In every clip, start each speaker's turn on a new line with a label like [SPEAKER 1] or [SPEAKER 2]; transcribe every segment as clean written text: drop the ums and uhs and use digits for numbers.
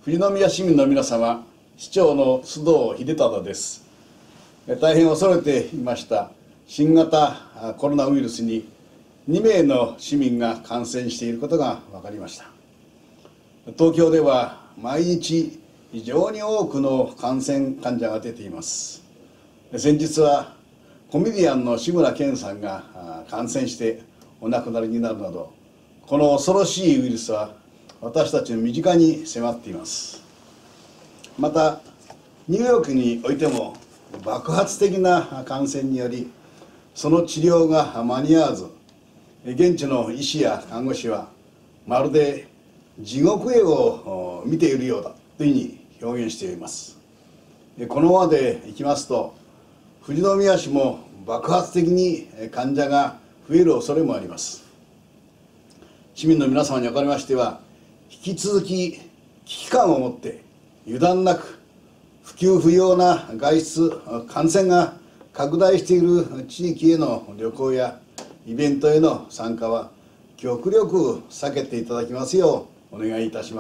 [SPEAKER 1] 富士宮市民の皆様、市長の須藤秀忠です。大変恐れていました新型コロナウイルスに2名の市民が感染していることが分かりました。東京では毎日非常に多くの感染患者が出ています。先日はコメディアンの志村けんさんが感染してお亡くなりになるなど、この恐ろしいウイルスは私たちの身近に迫っています。またニューヨークにおいても爆発的な感染によりその治療が間に合わず、現地の医師や看護師はまるで地獄絵を見ているようだというふうに表現しています。このままでいきますと富士宮市も爆発的に患者が増える恐れもあります。市民の皆様におかれましては引き続き危機感を持って油断なく不急不要な外出、感染が拡大している地域への旅行やイベントへの参加は極力避けていただきますようお願いいたします。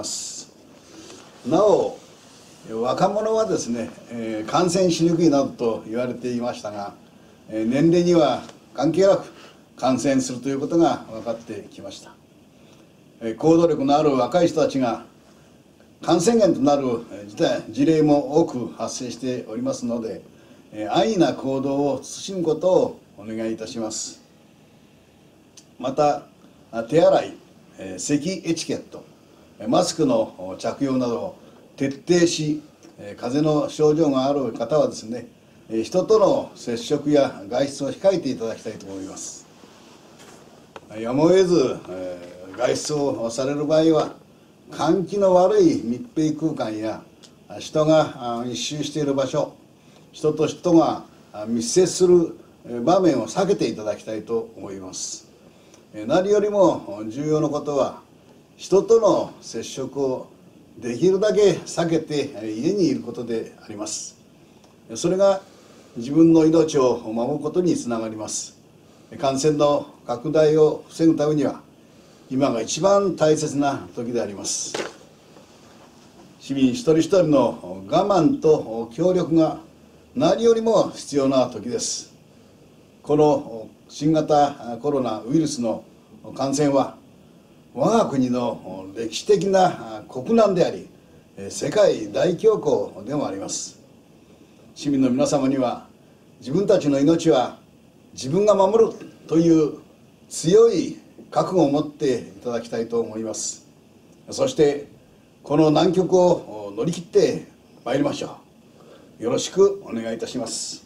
[SPEAKER 1] なお若者はですね、感染しにくいなどと言われていましたが、年齢には関係なく感染するということが分かってきました。行動力のある若い人たちが感染源となる事例も多く発生しておりますので、安易な行動を慎むことをお願いいたします。また手洗い、咳エチケット、マスクの着用などを徹底し、風邪の症状がある方はですね、人との接触や外出を控えていただきたいと思います。やむを得ず、外出をされる場合は換気の悪い密閉空間や人が密集している場所、人と人が密接する場面を避けていただきたいと思います。何よりも重要なことは人との接触をできるだけ避けて家にいることであります。それが自分の命を守ることにつながります。感染の拡大を防ぐためには今が一番大切な時であります。市民一人一人の我慢と協力が何よりも必要な時です。この新型コロナウイルスの感染は我が国の歴史的な国難であり、世界大恐慌でもあります。市民の皆様には自分たちの命は自分が守るという強い覚悟を持っていただきたいと思います。そしてこの難局を乗り切ってまいりましょう。よろしくお願いいたします。